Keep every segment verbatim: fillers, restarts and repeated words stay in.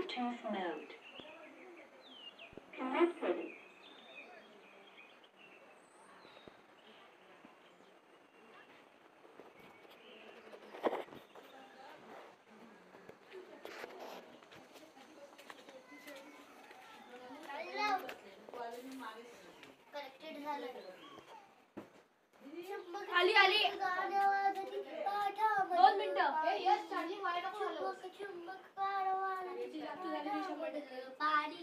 Bluetooth mode. Connected. आली आली दोन मिनिटं यस चार्जिंग व्हायला नको झालं पाणी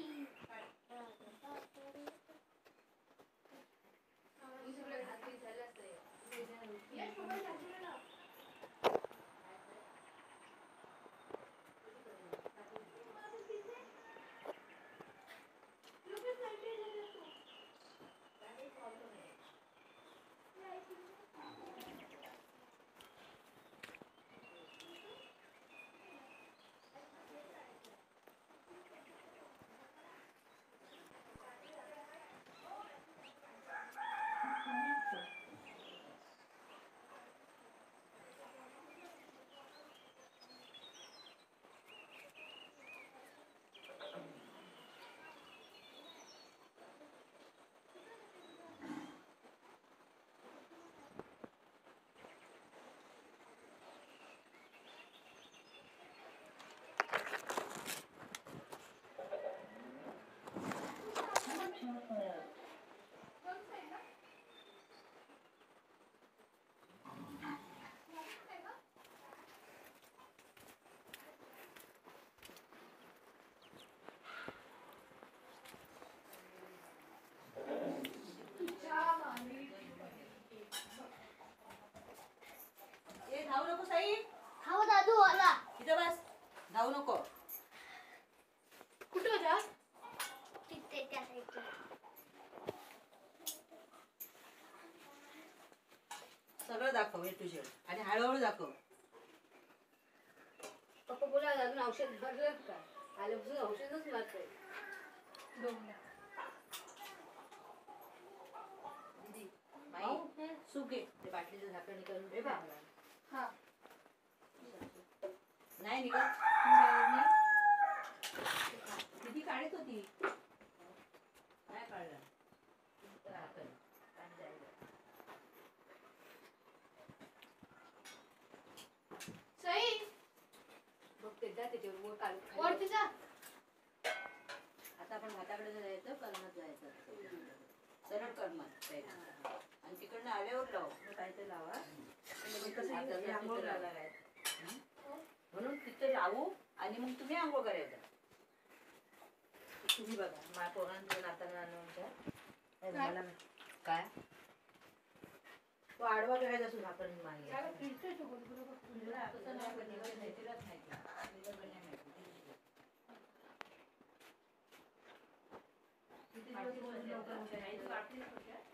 धावू नको साई हा दादू आला इथं बस धावू नको कुठे होता तिथे त्या साईडला सगळं दाखव ए टू झेड आणि हळूहळू दाखव पप्पा बोला अजून औषध भरलं का आल्यापासून औषधच मारतोय दीदी माई सूप घे ते बाटलीचं झाकण करून दे बा हा नाही निघत किती काढत होती नाही काढलं झाकण पाणी जायला सई मग ते जा त्याच्यावर वर काढून खाली. वरती जा आता आपण भाताकडे जायचं कर्मात जायचं सरळ कर्मात जायचं आणि तिकडनं आल्यावर लाव काहीतरी लावा कसं आंघोळ लागणार आहे म्हणून तिथे लावू आणि मग तुम्ही आंघोळ करायचं तुम्ही बघा माझ्या पोरांचं नाताना आणून काय तो आडवा करायचा असतो झाकण मागे किती दिवस